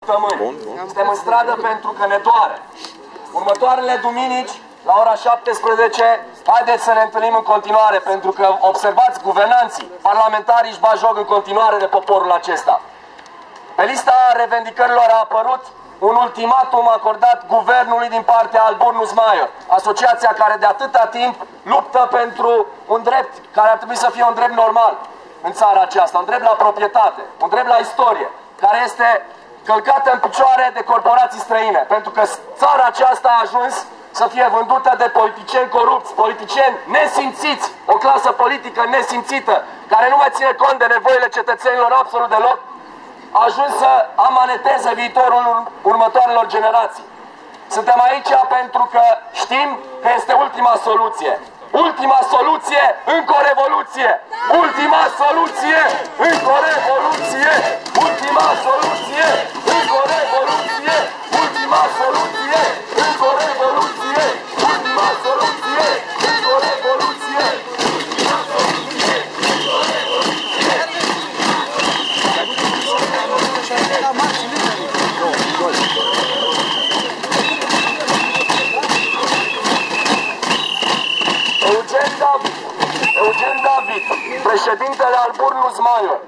săptămâni. Suntem în stradă pentru că ne doare. Următoarele duminici, la ora 17, haideți să ne întâlnim în continuare, pentru că, observați, guvernanții, parlamentarii își bat joc în continuare de poporul acesta. Pe lista revendicărilor a apărut un ultimatum acordat guvernului din partea al Burnus Maior, asociația care de atâta timp luptă pentru un drept care ar trebui să fie un drept normal în țara aceasta, un drept la proprietate, un drept la istorie, care este călcată în picioare de corporații străine, pentru că țara aceasta a ajuns să fie vândută de politicieni corupți, politicieni nesimțiți, o clasă politică nesimțită, care nu mai ține cont de nevoile cetățenilor absolut deloc, a ajuns să amaneteze viitorul următoarelor generații. Suntem aici pentru că știm că este ultima soluție. Ultima soluție, încă o revoluție! Ultima soluție, încă o revoluție! Ultima soluție, încă o revoluție! Ultima soluție, încă o revoluție! Ultima soluție, încă o revoluție! Eugen David, președintele al Burnus Maior,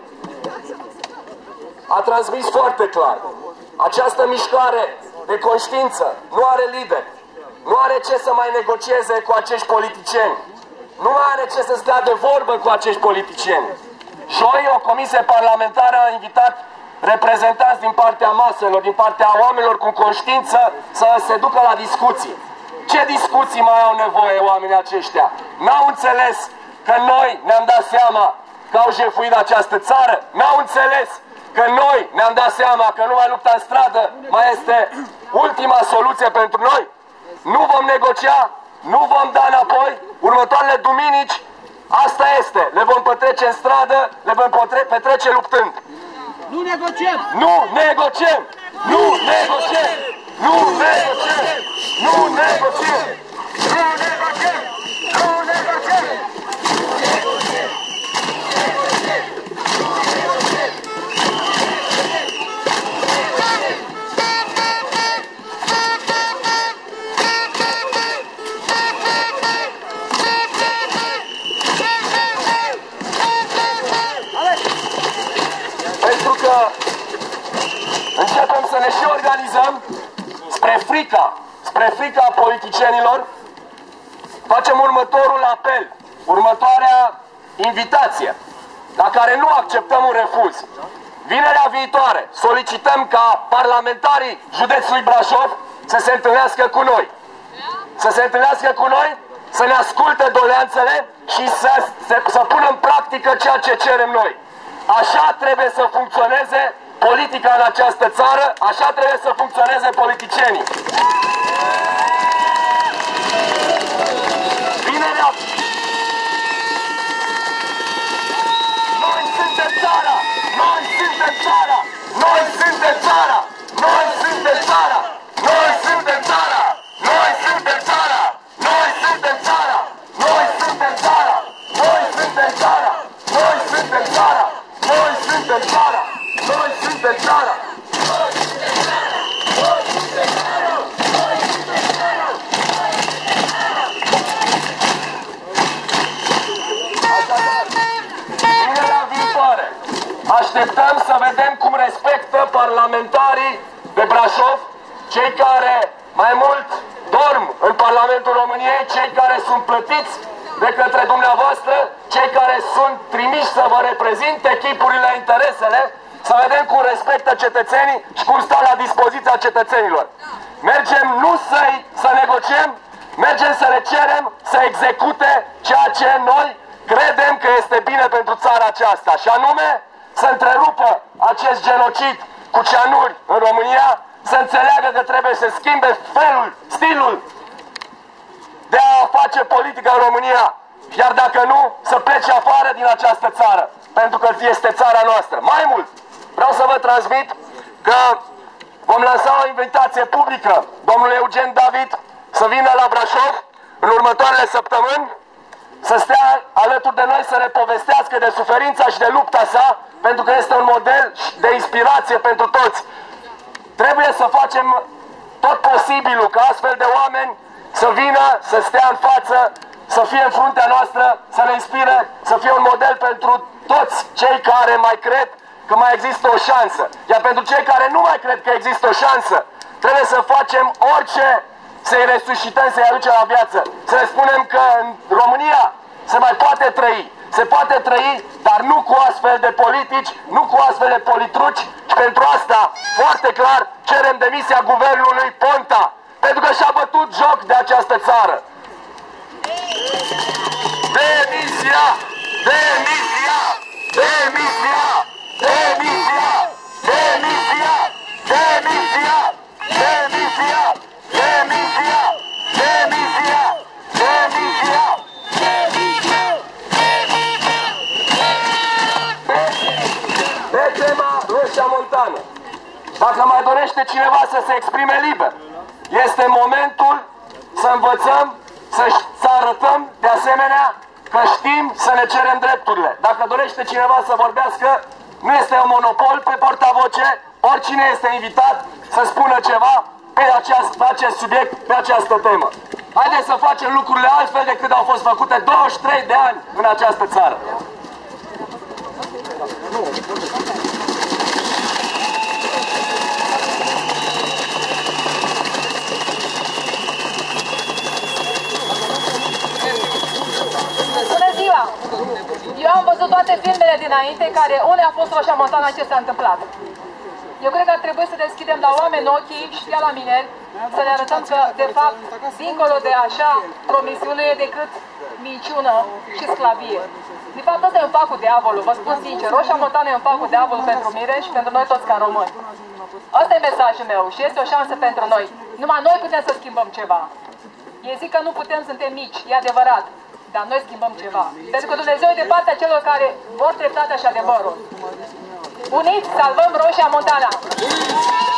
a transmis foarte clar: această mișcare de conștiință nu are lider, nu are ce să mai negocieze cu acești politicieni, nu mai are ce să stea de vorbă cu acești politicieni. Joi, o comisie parlamentară a invitat reprezentanți din partea maselor, din partea oamenilor cu conștiință, să se ducă la discuții. Ce discuții mai au nevoie oamenii aceștia? N-au înțeles că noi ne-am dat seama că au jefuit această țară? N-au înțeles că noi ne-am dat seama că numai lupta în stradă mai este ultima soluție pentru noi? Nu vom negocia, nu vom da înapoi. Următoarele duminici, asta este, le vom petrece în stradă, le vom petrece luptând. Nu negociem! Nu negociem! Nu negociem! Nu negociem! Nu negociem! Nu negociem! Nu negociem! Pentru că începem să ne și organizăm spre frica politicienilor, facem următorul apel, următoarea invitație, la care nu acceptăm un refuz. Vinerea viitoare solicităm ca parlamentarii județului Brașov să se întâlnească cu noi. Să se întâlnească cu noi, să ne asculte doleanțele și să pună în practică ceea ce cerem noi. Așa trebuie să funcționeze politica în această țară, așa trebuie să funcționeze politicienii. Vinerea... Noi suntem țara! Noi suntem țara! Noi suntem țara! Noi suntem țara! Noi suntem țara! Noi suntem țara! Noi suntem țara! Noi suntem țara! Noi suntem țara! Noi suntem țara! Noi suntem țara! Noi suntem țara! Așadar, vinerea viitoare așteptăm să vedem cum respectă parlamentarii de Brașov, cei care mai mult dorm în Parlamentul României, cei care sunt plătiți de către dumneavoastră, cei care sunt trimiși să vă reprezinte chipurile, interesele, să vedem cum respectă cetățenii și cum stau la dispoziția cetățenilor. Mergem nu să negociem, mergem să le cerem să execute ceea ce noi credem că este bine pentru țara aceasta, și anume să întrerupă acest genocid cu cianuri în România, să înțeleagă că trebuie să schimbe stilul de a face politică în România, iar dacă nu, să plece afară din această țară, pentru că este țara noastră. Mai mult, vreau să vă transmit că vom lansa o invitație publică, domnul Eugen David să vină la Brașov în următoarele săptămâni, să stea alături de noi, să ne povestească de suferința și de lupta sa, pentru că este un model de inspirație pentru toți. Trebuie să facem tot posibilul ca astfel de oameni să vină, să stea în față, să fie în fruntea noastră, să ne inspire, să fie un model pentru toți cei care mai cred că mai există o șansă. Iar pentru cei care nu mai cred că există o șansă, trebuie să facem orice să-i resuscităm, să-i aducem la viață. Să le spunem că în România se mai poate trăi. Se poate trăi, dar nu cu astfel de politici, nu cu astfel de politruci. Și pentru asta, foarte clar, cerem demisia guvernului Ponta. Pentru că și-a bătut joc de această țară. Demisia! Demisia! Demisia! Demisia! Demisia! Demisia! Demisia! Demisia! Demisia! Demisia! Pe tema Roșia Montană, dacă mai dorește cineva să se exprime liber, este momentul să învățăm, să arătăm de asemenea că știm să ne cerem drepturile. Dacă dorește cineva să vorbească, nu este un monopol pe portavoce, oricine este invitat să spună ceva pe acest subiect, pe această temă. Haideți să facem lucrurile altfel decât au fost făcute 23 de ani în această țară. Eu am văzut toate filmele dinainte, care unde a fost Roșia Montană, ce s-a întâmplat. Eu cred că ar trebui să deschidem la oameni ochii și chiar la mineri, să le arătăm că, de fapt, dincolo de așa, promisiune e decât minciună și sclavie. De fapt, ăsta e un pact cu diavolul, vă spun sincer. Roșia Montană e un pact cu diavolul pentru mine și pentru noi toți ca români. Asta e mesajul meu și este o șansă pentru noi. Numai noi putem să schimbăm ceva. Ei zic că nu putem, suntem mici, e adevărat. Dar noi schimbăm ceva. Pentru că Dumnezeu e de partea celor care vor dreptatea și adevărul. Uniți, salvăm Roșia Montană!